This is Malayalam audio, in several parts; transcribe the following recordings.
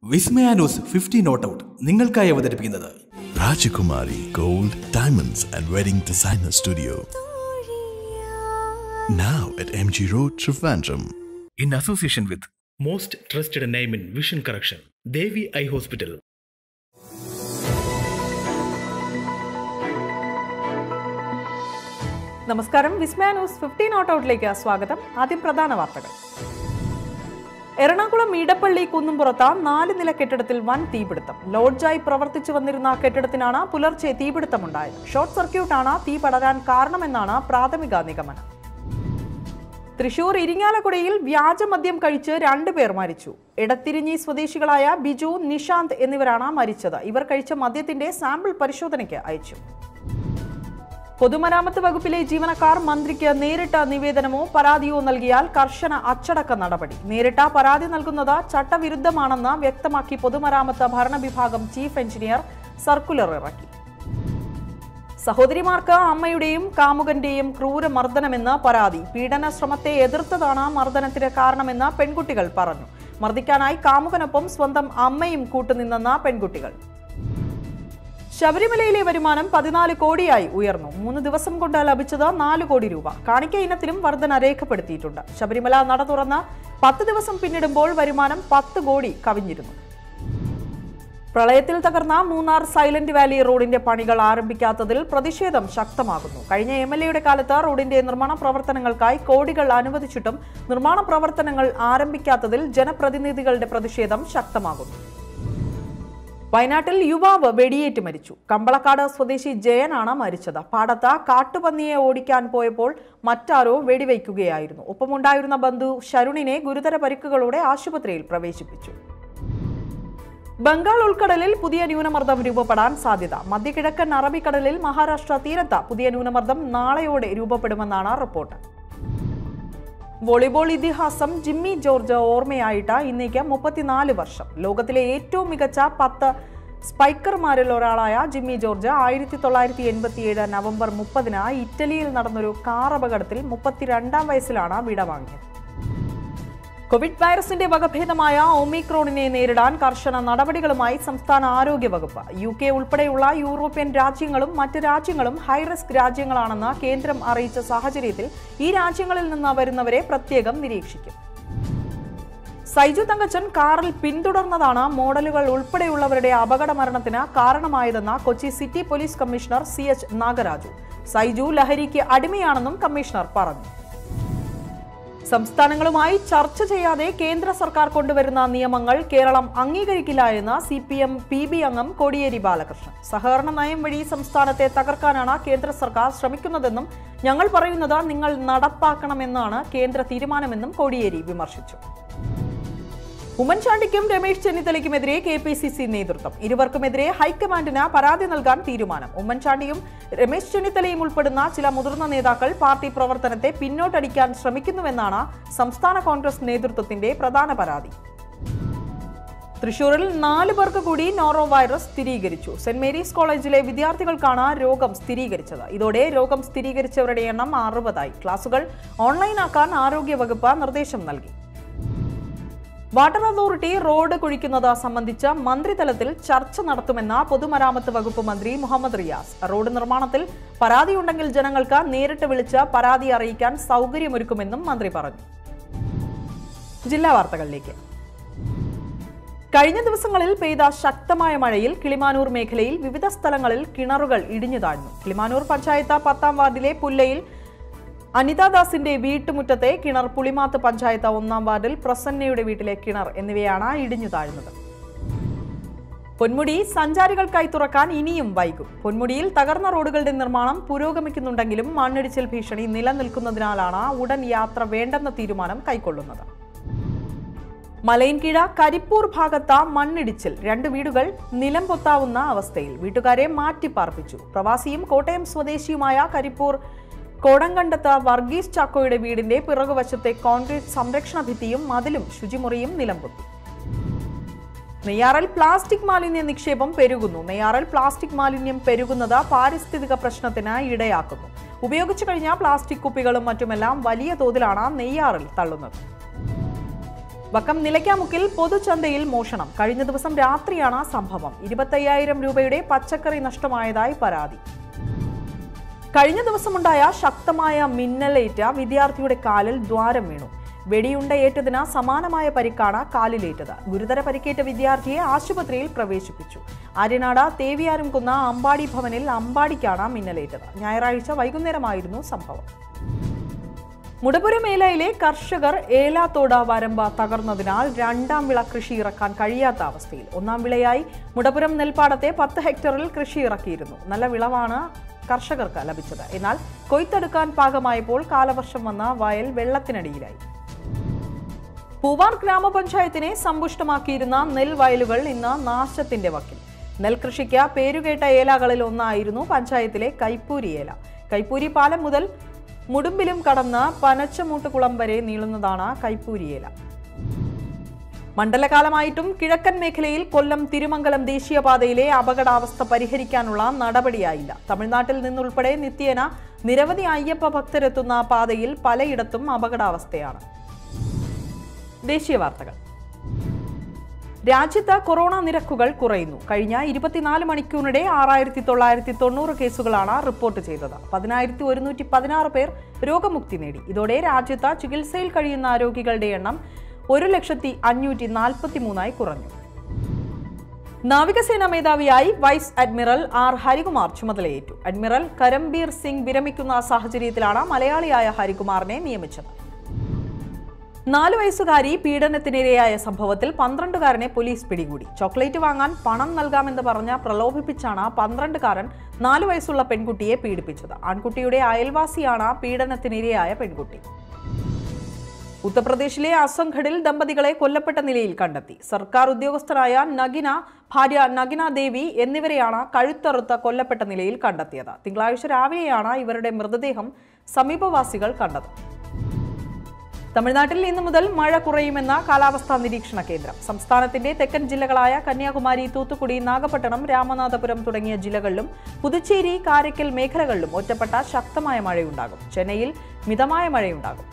വിസ്മയ ന്യൂസ് 50 നോട്ട് ഔട്ട് നിങ്ങൾക്കായി അവതരിപ്പിക്കുന്നത് Rajakumari Gold, Diamonds and Wedding Designer Studio. Now at MG Road, Trivandrum. In association with most trusted name in vision correction, Devi Eye Hospital. നമസ്കാരം. വിസ്മയ ന്യൂസ് 50 നോട്ട് ഔട്ടിലേക്ക് സ്വാഗതം. ആദ്യം പ്രധാന വാർത്തകൾ. എറണാകുളം ഈടപ്പള്ളി കുന്നുംപുറത്ത് 4 നില കെട്ടിടത്തിൽ വൻ തീപിടുത്തം. ലോഡ്ജായി പ്രവർത്തിച്ചു വന്നിരുന്ന കെട്ടിടത്തിനാണ് പുലർച്ചെ തീപിടുത്തമുണ്ടായത്. ഷോർട്ട് സർക്യൂട്ടാണ് തീ പടരാൻ കാരണമെന്നാണ് പ്രാഥമിക നിഗമനം. തൃശൂർ ഇരിങ്ങാലക്കുടയിൽ വ്യാജമദ്യം കഴിച്ച് 2 പേർ മരിച്ചു. എടത്തിരിഞ്ഞി സ്വദേശികളായ ബിജു, നിഷാന്ത് എന്നിവരാണ് മരിച്ചത്. ഇവർ കഴിച്ച മദ്യത്തിന്റെ സാമ്പിൾ പരിശോധനയ്ക്ക് അയച്ചു. പൊതുമരാമത്ത് വകുപ്പിലെ ജീവനക്കാർ മന്ത്രിക്ക് നേരിട്ട് നിവേദനമോ പരാതിയോ നൽകിയാൽ കർശന അച്ചടക്ക നടപടി. നേരിട്ട് പരാതി നൽകുന്നത് ചട്ടവിരുദ്ധമാണെന്ന് വ്യക്തമാക്കി പൊതുമരാമത്ത് ഭരണവിഭാഗം ചീഫ് എഞ്ചിനീയർ സർക്കുലർ ഇറക്കി. സഹോദരിമാർക്ക് അമ്മയുടെയും കാമുകന്റെയും ക്രൂരമർദ്ദനമെന്ന് പരാതി. പീഡന ശ്രമത്തെ എതിർത്തതാണ് മർദ്ദനത്തിന് കാരണമെന്ന് പെൺകുട്ടികൾ പറഞ്ഞു. മർദ്ദിക്കാനായി കാമുകനൊപ്പം സ്വന്തം അമ്മയും കൂട്ടുനിന്നെന്ന പെൺകുട്ടികൾ. ശബരിമലയിലെ വരുമാനം 14 കോടിയായി ഉയർന്നു. 3 ദിവസം കൊണ്ട് ലഭിച്ചത് 4 കോടി രൂപ. കാണിക്ക ഇനത്തിലും വർധന രേഖപ്പെടുത്തിയിട്ടുണ്ട്. ശബരിമല നട തുറന്ന് 10 ദിവസം പിന്നിടുമ്പോൾ വരുമാനം 10 കോടി കവിഞ്ഞിരുന്നു. പ്രളയത്തിൽ തകർന്ന മൂന്നാർ സൈലന്റ് വാലി റോഡിന്റെ പണികൾ ആരംഭിക്കാത്തതിൽ പ്രതിഷേധം ശക്തമാകുന്നു. കഴിഞ്ഞ MLA-യുടെ കാലത്ത് റോഡിന്റെ നിർമ്മാണ പ്രവർത്തനങ്ങൾക്കായി കോടികൾ അനുവദിച്ചിട്ടും നിർമ്മാണ പ്രവർത്തനങ്ങൾ ആരംഭിക്കാത്തതിൽ ജനപ്രതിനിധികളുടെ പ്രതിഷേധം ശക്തമാകുന്നു. വയനാട്ടിൽ യുവാവ് വെടിയേറ്റ് മരിച്ചു. കമ്പളക്കാട് സ്വദേശി ജയനാണ് മരിച്ചത്. പാടത്ത് കാട്ടുപന്നിയെ ഓടിക്കാൻ പോയപ്പോൾ മറ്റാരോ വെടിവയ്ക്കുകയായിരുന്നു. ഒപ്പമുണ്ടായിരുന്ന ബന്ധു ശരുണിനെ ഗുരുതര പരിക്കുകളോടെ ആശുപത്രിയിൽ പ്രവേശിപ്പിച്ചു. ബംഗാൾ ഉൾക്കടലിൽ പുതിയ ന്യൂനമർദ്ദം രൂപപ്പെടാൻ സാധ്യത. മധ്യകിഴക്കൻ അറബിക്കടലിൽ മഹാരാഷ്ട്ര തീരത്ത് പുതിയ ന്യൂനമർദ്ദം നാളെയോടെ രൂപപ്പെടുമെന്നാണ് റിപ്പോർട്ട്. വോളിബോൾ ഇതിഹാസം ജിമ്മി ജോർജ് ഓർമ്മയായിട്ട് ഇന്നേക്ക് 34 വർഷം. ലോകത്തിലെ ഏറ്റവും മികച്ച 10 സ്പൈക്കർമാരിൽ ഒരാളായ ജിമ്മി ജോർജ് 1987 നവംബർ 30 ഇറ്റലിയിൽ നടന്നൊരു കാർ അപകടത്തിൽ 32-ാം വയസ്സിലാണ് വിടവാങ്ങിയത്. കോവിഡ് വൈറസിന്റെ വകഭേദമായ ഒമിക്രോണിനെ നേരിടാൻ കർശന നടപടികളുമായി സംസ്ഥാന ആരോഗ്യ വകുപ്പ്. UK ഉൾപ്പെടെയുള്ള യൂറോപ്യൻ രാജ്യങ്ങളും മറ്റ് രാജ്യങ്ങളും ഹൈറിസ്ക് രാജ്യങ്ങളാണെന്ന് കേന്ദ്രം അറിയിച്ച സാഹചര്യത്തിൽ ഈ രാജ്യങ്ങളിൽ നിന്ന് വരുന്നവരെ പ്രത്യേകം നിരീക്ഷിക്കും. സൈജു തങ്കച്ചൻ കാറിൽ പിന്തുടർന്നതാണ് മോഡലുകൾ ഉൾപ്പെടെയുള്ളവരുടെ അപകട മരണത്തിന് കാരണമായതെന്ന് Kochi city police commissioner CH നാഗരാജു. സൈജു ലഹരിക്ക് അടിമയാണെന്നും കമ്മീഷണർ പറഞ്ഞു. സംസ്ഥാനങ്ങളുമായി ചർച്ച ചെയ്യാതെ കേന്ദ്ര സർക്കാർ കൊണ്ടുവരുന്ന നിയമങ്ങൾ കേരളം അംഗീകരിക്കില്ല എന്ന് CPM PB അംഗം കോടിയേരി ബാലകൃഷ്ണൻ. സഹകരണ നയം വഴി സംസ്ഥാനത്തെ തകർക്കാനാണ് കേന്ദ്ര സർക്കാർ ശ്രമിക്കുന്നതെന്നും ഞങ്ങൾ പറയുന്നത് നിങ്ങൾ നടപ്പാക്കണമെന്നാണ് കേന്ദ്ര തീരുമാനമെന്നും കോടിയേരി വിമർശിച്ചു. ഉമ്മൻചാണ്ടിക്കും രമേശ് ചെന്നിത്തലയ്ക്കുമെതിരെ KPCC നേതൃത്വം. ഇരുവർക്കുമെതിരെ ഹൈക്കമാൻഡിന് പരാതി നൽകാൻ തീരുമാനം. ഉമ്മൻചാണ്ടിയും രമേശ് ചെന്നിത്തലയും ഉൾപ്പെടുന്ന ചില മുതിർന്ന നേതാക്കൾ പാർട്ടി പ്രവർത്തനത്തെ പിന്നോട്ടടിക്കാൻ ശ്രമിക്കുന്നുവെന്നാണ് സംസ്ഥാന കോൺഗ്രസ് നേതൃത്വത്തിന്റെ പ്രധാന പരാതി. തൃശൂരിൽ 4 പേർക്ക് കൂടി നോറോ വൈറസ് സ്ഥിരീകരിച്ചു. സെന്റ് മേരീസ് കോളേജിലെ വിദ്യാർത്ഥികൾക്കാണ് രോഗം സ്ഥിരീകരിച്ചത്. ഇതോടെ രോഗം സ്ഥിരീകരിച്ചവരുടെ എണ്ണം 60 ആയി. ക്ലാസുകൾ ഓൺലൈനാക്കാൻ ആരോഗ്യവകുപ്പ് നിർദ്ദേശം നൽകി. വാട്ടർ അതോറിറ്റി റോഡ് കുഴിക്കുന്നത് സംബന്ധിച്ച് മന്ത്രിതലത്തിൽ ചർച്ച നടത്തുമെന്ന് പൊതുമരാമത്ത് വകുപ്പ് മന്ത്രി മുഹമ്മദ് റിയാസ്. റോഡ് നിർമ്മാണത്തിൽ പരാതിയുണ്ടെങ്കിൽ ജനങ്ങൾക്ക് നേരിട്ട് വിളിച്ച് പരാതി അറിയിക്കാൻ സൗകര്യമൊരുക്കുമെന്നും മന്ത്രി പറഞ്ഞു. ജില്ലാ വാർത്തകളിലേക്ക്. കഴിഞ്ഞ ദിവസങ്ങളിൽ പെയ്ത ശക്തമായ മഴയിൽ കിളിമാനൂർ മേഖലയിൽ വിവിധ സ്ഥലങ്ങളിൽ കിണറുകൾ ഇടിഞ്ഞു താഴ്ന്നു. കിളിമാനൂർ പഞ്ചായത്ത് 10-ാം വാർഡിലെ പുല്ലയിൽ അനിതാദാസിന്റെ വീട്ടുമുറ്റത്തെ കിണർ, പുളിമാത്ത് പഞ്ചായത്ത് 1-ാം വാർഡിൽ പ്രസന്നയുടെ വീട്ടിലെ കിണർ എന്നിവയാണ് ഇടിഞ്ഞു താഴ്ന്നത്. പൊന്മുടി സഞ്ചാരികൾക്കായി തുറക്കാൻ ഇനിയും വൈകും. പൊന്മുടിയിൽ തകർന്ന റോഡുകളുടെ നിർമ്മാണം പുരോഗമിക്കുന്നുണ്ടെങ്കിലും മണ്ണിടിച്ചിൽ ഭീഷണി നിലനിൽക്കുന്നതിനാലാണ് ഉടൻ യാത്ര വേണ്ടെന്ന തീരുമാനം കൈക്കൊള്ളുന്നത്. മലയൻകീഴ കരിപ്പൂർ ഭാഗത്ത് മണ്ണിടിച്ചിൽ. 2 വീടുകൾ നിലം പൊത്താവുന്ന അവസ്ഥയിൽ. വീട്ടുകാരെ മാറ്റിപ്പാർപ്പിച്ചു. പ്രവാസിയും കോട്ടയം സ്വദേശിയുമായ കരിപ്പൂർ കോടങ്കണ്ടത്ത് വർഗീസ് ചാക്കോയുടെ വീടിന്റെ പിറകുവശത്തെ കോൺക്രീറ്റ് സംരക്ഷണ ഭിത്തിയും മതിലും ശുചിമുറിയും നിലംപൊത്തി. നെയ്യാറിൽ പ്ലാസ്റ്റിക് മാലിന്യ നിക്ഷേപം പെരുകുന്നു. നെയ്യാറിൽ പ്ലാസ്റ്റിക് മാലിന്യം പെരുകുന്നത് പാരിസ്ഥിതിക പ്രശ്നത്തിന് ഇടയാക്കുന്നു. ഉപയോഗിച്ചു കഴിഞ്ഞ പ്ലാസ്റ്റിക് കുപ്പികളും മറ്റുമെല്ലാം വലിയ തോതിലാണ് നെയ്യാറിൽ തള്ളുന്നത്. വക്കം നിലയ്ക്കാമുക്കിൽ പൊതുചന്തയിൽ മോഷണം. കഴിഞ്ഞ ദിവസം രാത്രിയാണ് സംഭവം. 25,000 രൂപയുടെ പച്ചക്കറി നഷ്ടമായതായി പരാതി. കഴിഞ്ഞ ദിവസമുണ്ടായ ശക്തമായ മിന്നലേറ്റ വിദ്യാർത്ഥിയുടെ കാലിൽ ദ്വാരം വീണു. വെടിയുണ്ടയേറ്റതിന് സമാനമായ പരിക്കാണ് കാലിലേറ്റത്. ഗുരുതര പരിക്കേറ്റ വിദ്യാർത്ഥിയെ ആശുപത്രിയിൽ പ്രവേശിപ്പിച്ചു. ആര്യനാട് തേവിയാരുംകുന്ന അമ്പാടി ഭവനിൽ അമ്പാടിക്കാണ് മിന്നലേറ്റത്. ഞായറാഴ്ച വൈകുന്നേരമായിരുന്നു സംഭവം. മുടപുരം ഏലയിലെ കർഷകർ ഏലാത്തോട് വരമ്പ തകർന്നതിനാൽ രണ്ടാം വിള കൃഷി ഇറക്കാൻ കഴിയാത്ത അവസ്ഥയിൽ. ഒന്നാം വിളയായി മുടപുരം നെൽപ്പാടത്തെ 10 ഹെക്ടറിൽ കൃഷി ഇറക്കിയിരുന്നു. നല്ല വിളവാണ് കർഷകർക്ക് ലഭിച്ചത്. എന്നാൽ കൊയ്ത്തെടുക്കാൻ പാകമായപ്പോൾ കാലവർഷം വന്ന വയൽ വെള്ളത്തിനടിയിലായി. പൂവാർ ഗ്രാമപഞ്ചായത്തിനെ സമ്പുഷ്ടമാക്കിയിരുന്ന നെൽവയലുകൾ ഇന്ന് നാശത്തിന്റെ വക്കിൽ. നെൽകൃഷിക്ക് പേരുകേട്ട ഏലകളിൽ ഒന്നായിരുന്നു പഞ്ചായത്തിലെ കൈപ്പൂരി ഏല. കൈപ്പൂരി പാലം മുതൽ മുടുമ്പിലും കടന്ന് പനച്ചമൂട്ടുകുളം വരെ നീളുന്നതാണ് കൈപ്പൂരി ഏല. മണ്ഡലകാലമായിട്ടും കിഴക്കൻ മേഖലയിൽ കൊല്ലം തിരുമംഗലം ദേശീയപാതയിലെ അപകടാവസ്ഥ പരിഹരിക്കാനുള്ള നടപടിയായില്ല. തമിഴ്നാട്ടിൽ നിന്നുൾപ്പെടെ നിത്യേന നിരവധി അയ്യപ്പ ഭക്തരെത്തുന്ന പാതയിൽ പലയിടത്തും അപകടാവസ്ഥയാണ്. ദേശീയ വാർത്തകൾ. രാജ്യത്ത് കൊറോണ നിരക്കുകൾ കുറയുന്നു. കഴിഞ്ഞ 24 മണിക്കൂറിനിടെ 6,990 കേസുകളാണ് റിപ്പോർട്ട് ചെയ്തത്. 10,116 പേർ രോഗമുക്തി നേടി. ഇതോടെ രാജ്യത്ത് ചികിത്സയിൽ കഴിയുന്ന രോഗികളുടെ എണ്ണം 1,543,000 കുറഞ്ഞു. നാവികസേനാ മേധാവിയായി വൈസ് അഡ്മിറൽ ആർ ഹരികുമാർ ചുമതലയേറ്റു. അഡ്മിറൽ കരംബീർ സിംഗ് വിരമിക്കുന്ന സാഹചര്യത്തിലാണ് മലയാളിയായ ഹരികുമാറിനെ നിയമിച്ചത്. 4 വയസ്സുകാരി പീഡനത്തിനിരയായ സംഭവത്തിൽ 12കാരനെ പോലീസ് പിടികൂടി. ചോക്ലേറ്റ് വാങ്ങാൻ പണം നൽകാമെന്ന് പറഞ്ഞ് പ്രലോഭിപ്പിച്ചാണ് 12കാരൻ 4 വയസ്സുള്ള പെൺകുട്ടിയെ പീഡിപ്പിച്ചത്. ആൺകുട്ടിയുടെ അയൽവാസിയാണ് പീഡനത്തിനിരയായ പെൺകുട്ടി. ഉത്തർപ്രദേശിലെ അസംഘഡിൽ ദമ്പതികളെ കൊല്ലപ്പെട്ട നിലയിൽ കണ്ടെത്തി. സർക്കാർ ഉദ്യോഗസ്ഥരായ നഗിന, ഭാര്യ നഗിന ദേവി എന്നിവരെയാണ് കഴുത്തറുത്ത് കൊല്ലപ്പെട്ട നിലയിൽ കണ്ടെത്തിയത്. തിങ്കളാഴ്ച രാവിലെയാണ് ഇവരുടെ മൃതദേഹം സമീപവാസികൾ കണ്ടത്. തമിഴ്നാട്ടിൽ ഇന്നു മുതൽ മഴ കുറയുമെന്ന കാലാവസ്ഥാ നിരീക്ഷണ കേന്ദ്രം. സംസ്ഥാനത്തിന്റെ തെക്കൻ ജില്ലകളായ കന്യാകുമാരി, തൂത്തുക്കുടി, നാഗപട്ടണം, രാമനാഥപുരം തുടങ്ങിയ ജില്ലകളിലും പുതുച്ചേരി, കാരയ്ക്കൽ മേഖലകളിലും ഒറ്റപ്പെട്ട ശക്തമായ മഴയുണ്ടാകും. ചെന്നൈയിൽ മിതമായ മഴയുണ്ടാകും.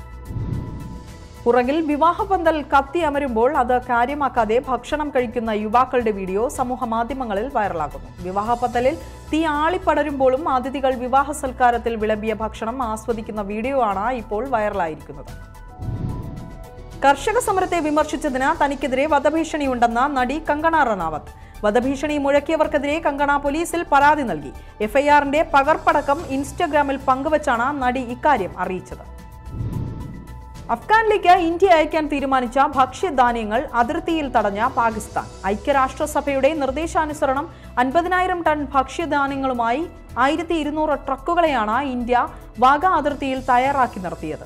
പുറകിൽ വിവാഹപന്തൽ കത്തി അമരുമ്പോൾ അത് കാര്യമാക്കാതെ ഭക്ഷണം കഴിക്കുന്ന യുവാക്കളുടെ വീഡിയോ സമൂഹ മാധ്യമങ്ങളിൽ വൈറലാകുന്നു. വിവാഹപന്തലിൽ തീ ആളിപ്പടരുമ്പോഴും അതിഥികൾ വിവാഹ സൽക്കാരത്തിൽ വിളമ്പിയ ഭക്ഷണം ആസ്വദിക്കുന്ന വീഡിയോ ആണ് ഇപ്പോൾ വൈറലായിരിക്കുന്നത്. കർഷക സമരത്തെ വിമർശിച്ചതിന് തനിക്കെതിരെ വധഭീഷണിയുണ്ടെന്ന നടി കങ്കണ റണാവത്ത്. വധഭീഷണി മുഴക്കിയവർക്കെതിരെ കങ്കണ പോലീസിൽ പരാതി നൽകി. എഫ്ഐആറിന്റെ പകർപ്പടക്കം ഇൻസ്റ്റഗ്രാമിൽ പങ്കുവച്ചാണ് നടി ഇക്കാര്യം അറിയിച്ചത്. അഫ്ഗാനിലേക്ക് ഇന്ത്യ അയക്കാൻ തീരുമാനിച്ച ഭക്ഷ്യധാന്യങ്ങൾ അതിർത്തിയിൽ തടഞ്ഞ പാകിസ്ഥാൻ. ഐക്യരാഷ്ട്രസഭയുടെ നിർദ്ദേശാനുസരണം 50,000 ടൺ ഭക്ഷ്യധാന്യങ്ങളുമായി 1,200 ട്രക്കുകളെയാണ് ഇന്ത്യ വാഗ അതിർത്തിയിൽ തയ്യാറാക്കി നിർത്തിയത്.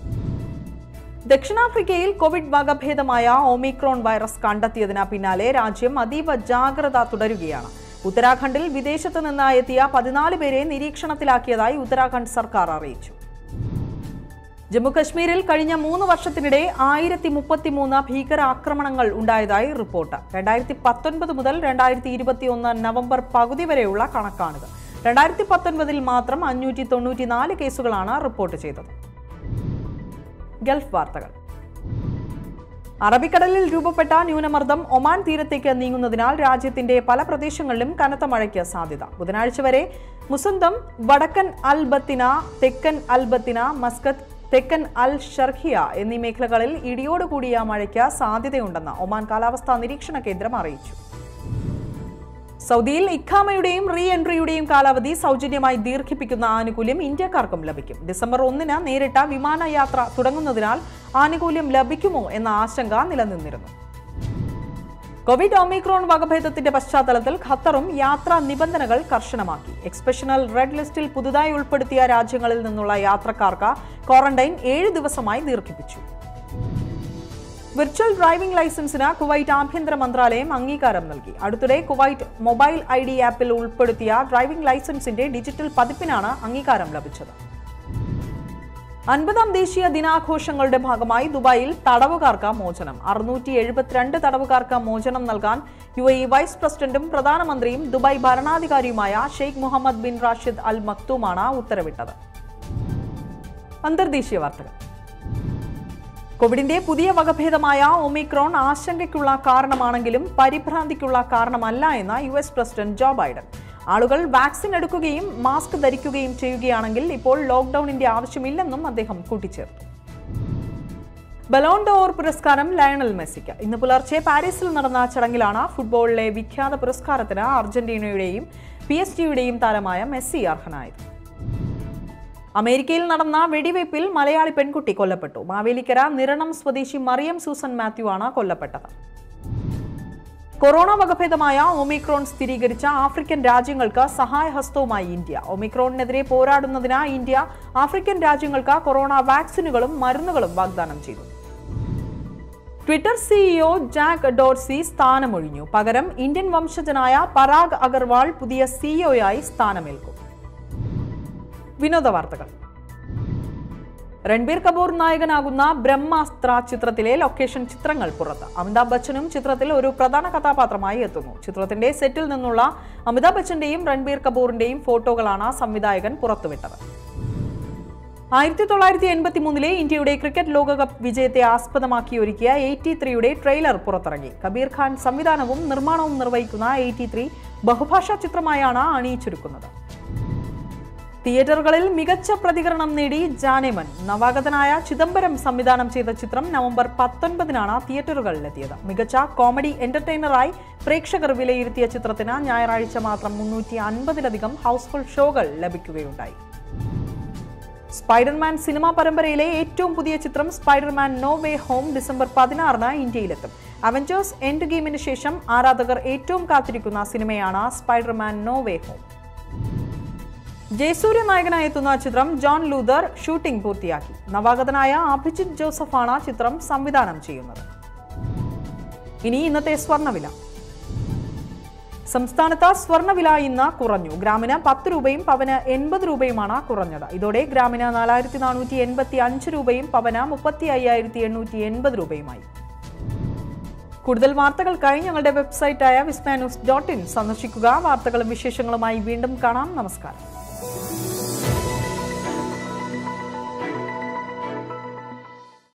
ദക്ഷിണാഫ്രിക്കയിൽ കോവിഡ് വകഭേദമായ ഒമിക്രോൺ വൈറസ് കണ്ടെത്തിയതിന് പിന്നാലെ രാജ്യം അതീവ ജാഗ്രത തുടരുകയാണ്. ഉത്തരാഖണ്ഡിൽ വിദേശത്ത് നിന്ന് എത്തിയ 14 പേരെ നിരീക്ഷണത്തിലാക്കിയതായി ഉത്തരാഖണ്ഡ് സർക്കാർ അറിയിച്ചു. ജമ്മുകശ്മീരിൽ കഴിഞ്ഞ 3 വർഷത്തിനിടെ 1033 ഭീകരാക്രമണങ്ങൾ ഉണ്ടായതായി റിപ്പോർട്ട്. 2019 മുതൽ 2021 നവംബർ പകുതി വരെയുള്ള കണക്കാണിത്. 2019 മാത്രം 594 കേസുകളാണ് റിപ്പോർട്ട് ചെയ്തത്. ഗൾഫ് വാർത്തകൾ. അറബിക്കടലിൽ രൂപപ്പെട്ട ന്യൂനമർദ്ദം ഒമാൻ തീരത്തേക്ക് നീങ്ങുന്നതിനാൽ രാജ്യത്തിന്റെ പല പ്രദേശങ്ങളിലും കനത്ത മഴയ്ക്ക് സാധ്യത. ബുധനാഴ്ച വരെ മുസന്തം, വടക്കൻ അൽ ബത്തിന, തെക്കൻ അൽ ബത്തിന, മസ്കത്ത്, തെക്കൻ അൽ ഷർഹിയ എന്നീ മേഖലകളിൽ ഇടിയോടുകൂടിയ മഴയ്ക്ക് സാധ്യതയുണ്ടെന്ന് ഒമാൻ കാലാവസ്ഥാ നിരീക്ഷണ കേന്ദ്രം അറിയിച്ചു. സൗദിയിൽ ഇഖാമയുടെയും റീ എൻട്രിയുടെയും കാലാവധി സൗജന്യമായി ദീർഘിപ്പിക്കുന്ന ആനുകൂല്യം ഇന്ത്യക്കാർക്കും ലഭിക്കും. ഡിസംബർ 1 നേരിട്ട വിമാനയാത്ര തുടങ്ങുന്നതിനാൽ ആനുകൂല്യം ലഭിക്കുമോ എന്ന ആശങ്ക നിലനിന്നിരുന്നു. കോവിഡ് ഒമിക്രോൺ വകഭേദത്തിന്റെ പശ്ചാത്തലത്തിൽ ഖത്തറും യാത്രാ നിബന്ധനകൾ കർശനമാക്കി. എക്സ്പെഷണൽ റെഡ് ലിസ്റ്റിൽ പുതുതായി ഉൾപ്പെടുത്തിയ രാജ്യങ്ങളിൽ നിന്നുള്ള യാത്രക്കാർക്ക് ക്വാറന്റൈൻ 7 ദിവസമായി ദീർഘിപ്പിച്ചു. വിർച്വൽ ഡ്രൈവിംഗ് ലൈസൻസിന് കുവൈറ്റ് ആഭ്യന്തര മന്ത്രാലയം അംഗീകാരം നൽകി. അടുത്തിടെ കുവൈറ്റ് മൊബൈൽ ID ആപ്പിൽ ഉൾപ്പെടുത്തിയ ഡ്രൈവിംഗ് ലൈസൻസിന്റെ ഡിജിറ്റൽ പതിപ്പിനാണ് അംഗീകാരം ലഭിച്ചത്. 50ാം ദേശീയ ദിനാഘോഷങ്ങളുടെ ഭാഗമായി ദുബായിൽ തടവുകാർക്ക് മോചനം. 672 തടവുകാർക്ക് മോചനം നൽകാൻ UAE വൈസ് പ്രസിഡന്റും പ്രധാനമന്ത്രിയും ദുബായ് ഭരണാധികാരിയുമായ Sheikh Mohammed bin Rashid Al മക്തൂമാണ് ഉത്തരവിട്ടത്. അന്തർദേശീയ വാർത്തകൾ. കോവിഡിന്റെ പുതിയ വകഭേദമായ ഒമിക്രോൺ ആശങ്കയ്ക്കുള്ള കാരണമാണെങ്കിലും പരിഭ്രാന്തിക്കുള്ള കാരണമല്ല എന്ന് US പ്രസിഡന്റ് ജോ ബൈഡൻ. ആളുകൾ വാക്സിൻ എടുക്കുകയും മാസ്ക് ധരിക്കുകയും ചെയ്യുകയാണെങ്കിൽ ഇപ്പോൾ ലോക്ക്ഡൌണിന്റെ ആവശ്യമില്ലെന്നും അദ്ദേഹം കൂട്ടിച്ചേർത്തു. ബലോൺ ഡോർ പുരസ്കാരം ലയണൽ മെസ്സിക്ക്. ഇന്ന് പുലർച്ചെ പാരീസിൽ നടന്ന ചടങ്ങിലാണ് ഫുട്ബോളിലെ വിഖ്യാത പുരസ്കാരത്തിന് അർജന്റീനയുടെയും PSG-യുടെയും താരമായ മെസ്സി അർഹനായത്. അമേരിക്കയിൽ നടന്ന വെടിവയ്പിൽ മലയാളി പെൺകുട്ടി കൊല്ലപ്പെട്ടു. മാവേലിക്കര നിരണം സ്വദേശി മറിയം സൂസൻ മാത്യു ആണ് കൊല്ലപ്പെട്ടത്. കൊറോണ വകഭേദമായ ഒമിക്രോൺ സ്ഥിരീകരിച്ച ആഫ്രിക്കൻ രാജ്യങ്ങൾക്ക് സഹായഹസ്തവുമായി ഇന്ത്യ. ഒമിക്രോണിനെതിരെ പോരാടുന്നതിന് ഇന്ത്യ ആഫ്രിക്കൻ രാജ്യങ്ങൾക്ക് കൊറോണ വാക്സിനുകളും മരുന്നുകളും വാഗ്ദാനം ചെയ്തു. ട്വിറ്റർ CEO ജാക്ക് ഡോർസി സ്ഥാനമൊഴിഞ്ഞു. പകരം ഇന്ത്യൻ വംശജനായ പരാഗ് അഗർവാൾ പുതിയ CEOയായി സ്ഥാനമേൽക്കും. വിനോദ വാർത്തകൾ. രൺബീർ കപൂർ നായകനാകുന്ന ബ്രഹ്മാസ്ത്ര ചിത്രത്തിലെ ലൊക്കേഷൻ ചിത്രങ്ങൾ പുറത്ത്. അമിതാഭ് ബച്ചനും ചിത്രത്തിൽ ഒരു പ്രധാന കഥാപാത്രമായി എത്തുന്നു. ചിത്രത്തിന്റെ സെറ്റിൽ നിന്നുള്ള അമിതാഭ് ബച്ചന്റെയും രൺബീർ കപൂറിന്റെയും ഫോട്ടോകളാണ് സംവിധായകൻ പുറത്തുവിട്ടത്. 1983 ഇന്ത്യയുടെ ക്രിക്കറ്റ് ലോകകപ്പ് വിജയത്തെ ആസ്പദമാക്കി ഒരുക്കിയ 83-യുടെ ട്രെയിലർ പുറത്തിറങ്ങി. കബീർ ഖാൻ സംവിധാനവും നിർമ്മാണവും നിർവഹിക്കുന്ന 83 ബഹുഭാഷാ ചിത്രമായാണ് അണിയിച്ചൊരുക്കുന്നത്. തിയേറ്ററുകളിൽ മികച്ച പ്രതികരണം നേടി ജാനേമൻ. നവാഗതനായ ചിദംബരം സംവിധാനം ചെയ്ത ചിത്രം നവംബർ 19-നാണ് തിയേറ്ററുകളിലെത്തിയത്. മികച്ച കോമഡി എന്റർടൈനറായി പ്രേക്ഷകർ വിലയിരുത്തിയ ചിത്രത്തിന് ഞായറാഴ്ച മാത്രം 350-ലധികം ഹൗസ്ഫുൾ ഷോകൾ ലഭിക്കുകയുണ്ടായി. സ്പൈഡർമാൻ സിനിമാ പരമ്പരയിലെ ഏറ്റവും പുതിയ ചിത്രം Spiderman no way home December 16-ന് ഇന്ത്യയിലെത്തും. അവഞ്ചേഴ്സ് എൻഡ് ഗെയിമിന് ശേഷം ആരാധകർ ഏറ്റവും കാത്തിരിക്കുന്ന സിനിമയാണ് Spiderman no way home. Jayasurya നായകനായി എത്തുന്ന ചിത്രം ജോൺ ലൂതർ ഷൂട്ടിംഗ് പൂർത്തിയാക്കി. നവാഗതനായ അഭിജിത്ത് ജോസഫാണ് ചിത്രം സംവിധാനം ചെയ്യുന്നത്. ഇനി ഇന്നത്തെ സ്വർണ്ണവില. സംസ്ഥാനത്ത് സ്വർണ്ണവില ഇന്ന് കുറഞ്ഞു. ഗ്രാമിന് 10 രൂപയും പവന് 80 രൂപയുമാണ് കുറഞ്ഞത്. ഇതോടെ ഗ്രാമിന് 4485 രൂപയും പവന് 35,880 രൂപയുമായി. കൂടുതൽ വാർത്തകൾക്കായി ഞങ്ങളുടെ വെബ്സൈറ്റായ vismanews.in സന്ദർശിക്കുക. വാർത്തകളും വിശേഷങ്ങളുമായി വീണ്ടും കാണാം. നമസ്കാരം.